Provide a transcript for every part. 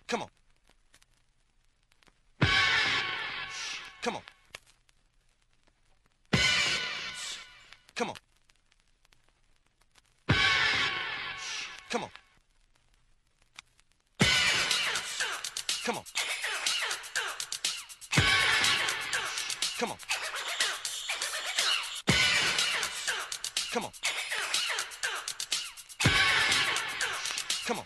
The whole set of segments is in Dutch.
Come on. Come on. Come on. Come on. Come on. Come on. Come on. Come on.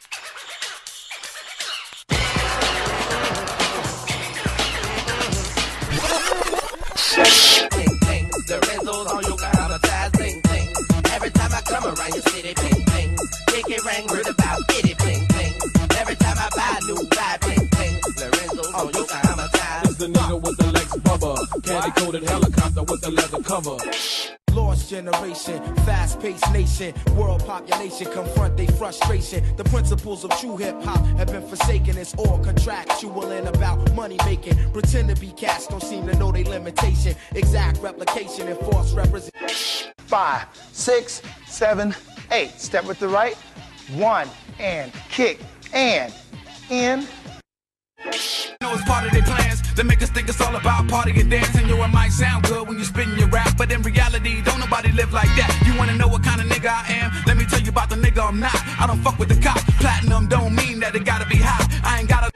Ting ting, the Rizzo's on your traumatized. Ting ting, every time I come around your city. Ting ting, kick it ring, heard about bitty. Ting ting, every time I buy a new vibe. Ting ting, the Rizzo's on your traumatized. It's the nigga with the Lex Bubba, candy coated helicopter with the leather cover. Lost generation, fast-paced nation, world population confront their frustration. The principles of true hip-hop have been forsaken. It's all contractual and about money making. Pretend to be cats, don't seem to know their limitation. Exact replication and false representation. 5, 6, 7, 8. Step with the right. 1 and kick and in. know it's part of their plans to make us think it's all about party and dance. And yo, it might sound good when you're spitting your rap, but in reality, don't nobody live like that. You wanna know what kind of nigga I am? Let me tell you about the nigga I'm not. I don't fuck with the cops. Platinum don't mean that it gotta be hot. I ain't gotta.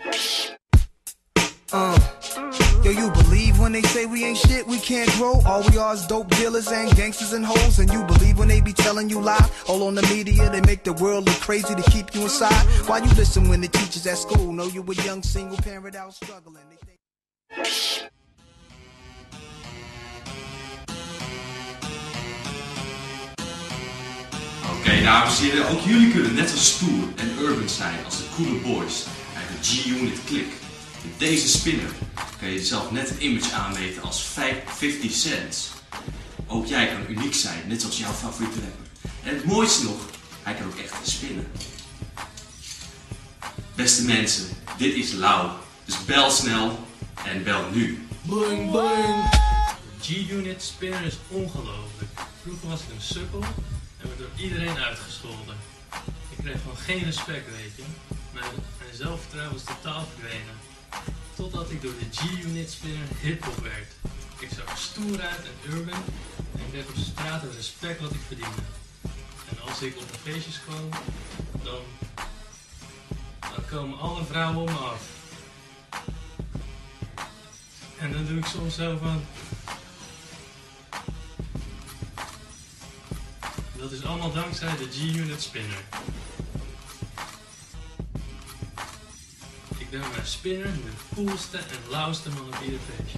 Yo, you believe when they say we ain't shit, we can't grow? All we are is dope dealers and gangsters and hoes. And you believe when they be telling you lie? All on the media, they make the world look crazy to keep you inside. Why you listen when the teachers at school know you a young single parent out struggling? They think... Oké, dames en heren, ook jullie kunnen net zo stoer en urban zijn als de coole boys uit de G-Unit Click. Met deze spinner kan je jezelf net een image aanmeten als 50 cents. Ook jij kan uniek zijn, net zoals jouw favoriete rapper. En het mooiste nog, hij kan ook echt spinnen. Beste mensen, dit is Lau. Dus bel snel en bel nu. Bling bling. G-Unit spinner is ongelooflijk. Vroeger was ik een sukkel en werd door iedereen uitgescholden. Ik kreeg gewoon geen respect, weet je. Mijn zelfvertrouwen was totaal verdwenen. Totdat ik door de G-Unit spinner hip-hop werd. Ik zag er stoer uit en urban en ik kreeg op straat het respect wat ik verdiende. En als ik op de feestjes kwam, dan komen alle vrouwen om me af. En dan doe ik soms zo van... Dat is allemaal dankzij de G-Unit spinner. Ik ben mijn spinner de coolste en lauwste man op ieder feestje.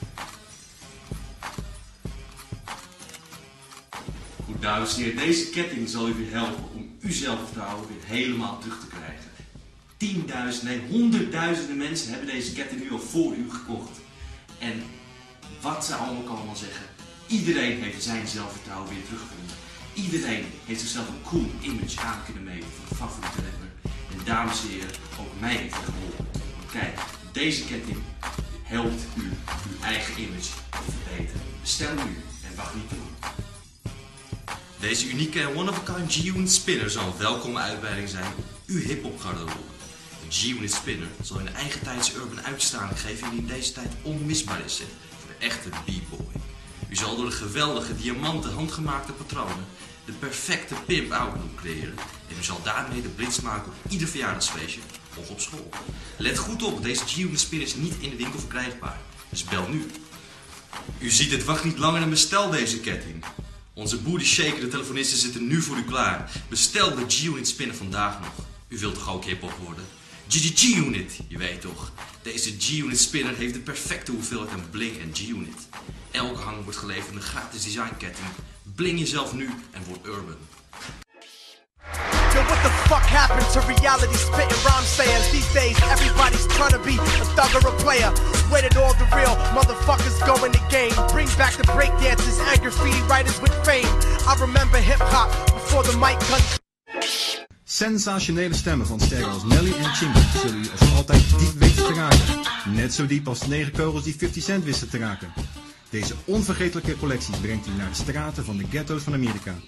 Goed, dames en heren, deze ketting zal u weer helpen om uw zelfvertrouwen weer helemaal terug te krijgen. 10.000, nee, honderdduizenden mensen hebben deze ketting nu al voor u gekocht. En wat ze allemaal zeggen, iedereen heeft zijn zelfvertrouwen weer teruggevonden. Iedereen heeft zichzelf een cool image aan kunnen meten voor een favoriete rapper. En dames en heren, ook mij heeft het geholpen. Want kijk, deze ketting helpt u uw eigen image te verbeteren. Bestel nu en wacht niet te lang. Deze unieke en one-of-a-kind G-Unit spinner zal een welkome uitbreiding zijn op uw hip-hop garderobe. De G-Unit spinner zal in de eigen tijdse urban uitstraling geven die in deze tijd onmisbaar is voor de echte b-boy. U zal door de geweldige diamanten handgemaakte patronen de perfecte pimp-out look creëren en u zal daarmee de blitz maken op ieder verjaardagsfeestje of op school. Let goed op, deze G-Unit spinner is niet in de winkel verkrijgbaar, dus bel nu. U ziet het, wacht niet langer en bestel deze ketting. Onze booty shaker, de telefonisten zitten nu voor u klaar. Bestel de G-Unit spinner vandaag nog. U wilt toch ook hip-hop worden? G-Unit, je weet toch. Deze G-Unit spinner heeft de perfecte hoeveelheid aan bling en G-Unit. Elke hang wordt geleverd in een gratis designketting. Bling jezelf nu en word urban. Yo, what the fuck happened to reality spitting rhyme sayers? These days everybody's trying to be a thug or a player. Where did all the real motherfuckers go in the game? Bring back the breakdancers and graffiti writers with fame. I remember hip-hop before the mic gun. Sensationele stemmen van sterren als Nelly en Chimba zullen u als altijd diep weten te raken. Net zo diep als de 9 kogels die 50 Cent wisten te raken. Deze onvergetelijke collectie brengt u naar de straten van de ghetto's van Amerika.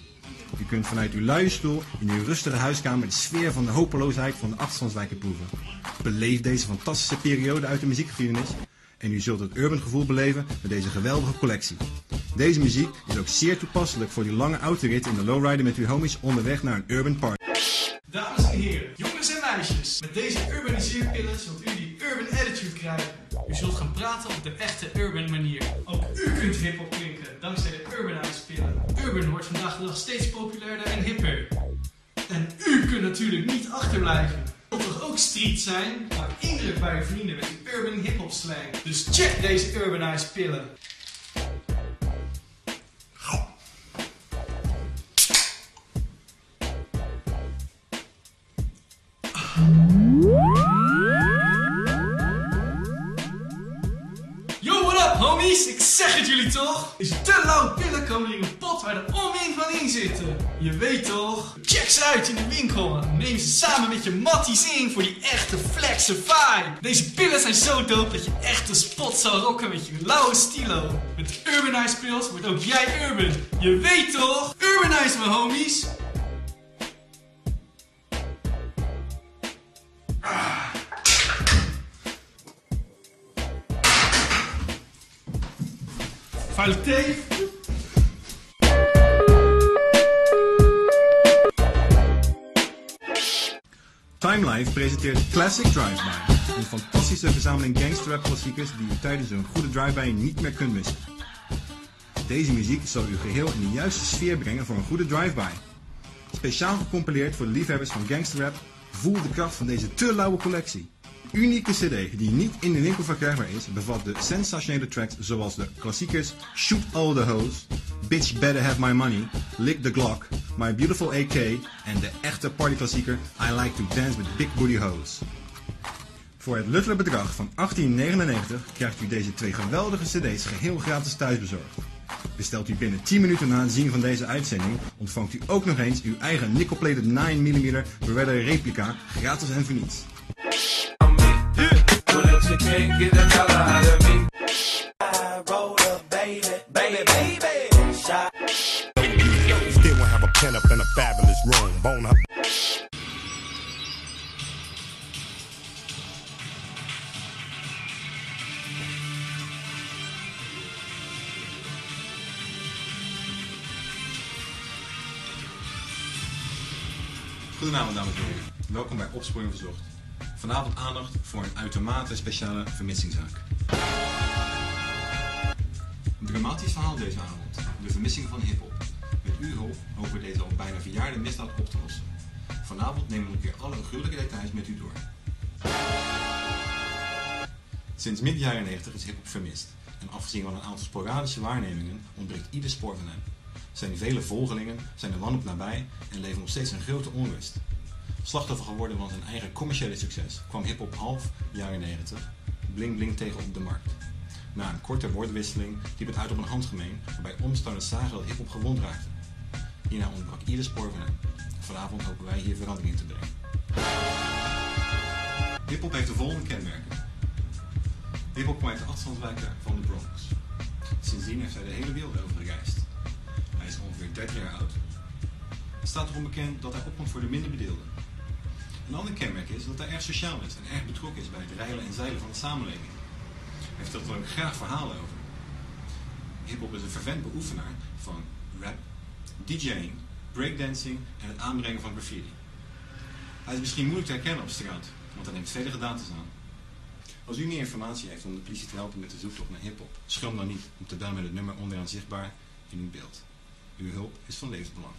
U kunt vanuit uw luie stoel in uw rustige huiskamer de sfeer van de hopeloosheid van de achterstandswijken proeven. Beleef deze fantastische periode uit de muziekgeschiedenis en u zult het urban gevoel beleven met deze geweldige collectie. Deze muziek is ook zeer toepasselijk voor die lange autorit in de lowrider met uw homies onderweg naar een urban party. Dames en heren, jongens en meisjes, met deze urbaniseerpillen zult u die urban attitude krijgen. U zult gaan praten op de echte urban manier. Ook u kunt hiphop klinken, dankzij de Urbanize pillen. Urban wordt vandaag de dag steeds populairder en hipper. En u kunt natuurlijk niet achterblijven. U wilt toch ook street zijn? Maak indruk bij uw vrienden met die urban hiphop slang. Dus check deze Urbanize pillen. Yo, what up homies? Ik zeg het jullie toch? Deze te lauwe pillen komen in een pot waar er omheen van in zitten. Je weet toch? Check ze uit in de winkel en neem ze samen met je matties in voor die echte flexe vibe. Deze pillen zijn zo dope dat je echt de spot zal rocken met je lauwe stilo. Met de Urbanize pills wordt ook jij urban. Je weet toch? Urbanize me homies! Vuile thee. Time Life presenteert Classic Drive-By, een fantastische verzameling gangsterrap klassiekers die u tijdens een goede drive-by niet meer kunt missen. Deze muziek zal u geheel in de juiste sfeer brengen voor een goede drive-by. Speciaal gecompileerd voor de liefhebbers van gangsterrap, voel de kracht van deze te lauwe collectie. Unieke cd die niet in de winkel verkrijgbaar is, bevat de sensationele tracks zoals de klassiekers Shoot All The Hoes, Bitch Better Have My Money, Lick The Glock, My Beautiful AK en de echte partyklassieker I Like To Dance With Big Booty Hoes. Voor het luttele bedrag van $18,99 krijgt u deze twee geweldige cd's geheel gratis thuisbezorgd. Bestelt u binnen 10 minuten na het zien van deze uitzending, ontvangt u ook nog eens uw eigen nickel-plated 9mm Beretta replica gratis en voor niets. You can't get a dollar out of me. I roll up, baby, baby, baby. Shot. Still won't have a pen up in a fabulous room. Bone up. Goedenavond dames en heren, welkom bij Opsporing Verzocht. Vanavond aandacht voor een uitermate speciale vermissingszaak. Een dramatisch verhaal deze avond, de vermissing van hiphop. Met uw hulp hopen we deze al bijna verjaarde misdaad op te lossen. Vanavond nemen we een keer alle gruwelijke details met u door. Sinds midden jaren 90 is hiphop vermist. En afgezien van een aantal sporadische waarnemingen ontbreekt ieder spoor van hem. Zijn vele volgelingen zijn er wanhoop nabij en leven nog steeds een grote onrust. Slachtoffer geworden van zijn eigen commerciële succes kwam hiphop half jaren 90 bling bling tegen op de markt. Na een korte woordwisseling liep het uit op een handgemeen waarbij omstanders zagen dat hiphop gewond raakte. Hierna ontbrak ieder spoor van hem. Vanavond hopen wij hier verandering in te brengen. Hiphop heeft de volgende kenmerken. Hiphop kwam uit de achterstandswijken van de Bronx. Sindsdien heeft hij de hele wereld over gereisd. Hij is ongeveer 30 jaar oud. Het staat erom bekend dat hij opkomt voor de minder bedeelden. Een ander kenmerk is dat hij erg sociaal is en erg betrokken is bij het reilen en zeilen van de samenleving. Hij vertelt er ook graag verhalen over. Hiphop is een fervent beoefenaar van rap, DJing, breakdancing en het aanbrengen van graffiti. Hij is misschien moeilijk te herkennen op straat, want hij neemt vele gedaantes aan. Als u meer informatie heeft om de politie te helpen met de zoektocht naar hiphop, schroom dan niet om te bellen met het nummer onderaan zichtbaar in uw beeld. Uw hulp is van levensbelang.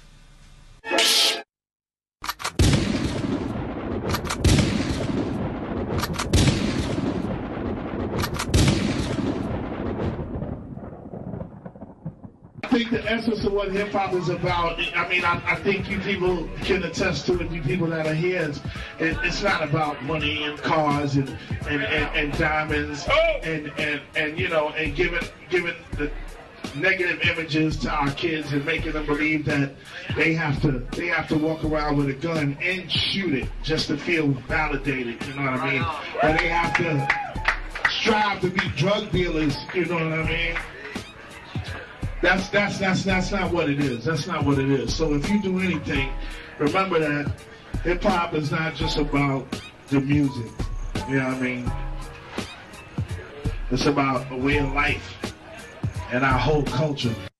I think the essence of what hip hop is about, I mean, I think you people can attest to it, you people that are here, it's not about money and cars and diamonds and you know, and giving the negative images to our kids and making them believe that they have to walk around with a gun and shoot it just to feel validated, you know what I mean? Or they have to strive to be drug dealers, you know what I mean? That's not what it is. That's not what it is. So if you do anything, remember that hip hop is not just about the music. You know what I mean? It's about a way of life and our whole culture.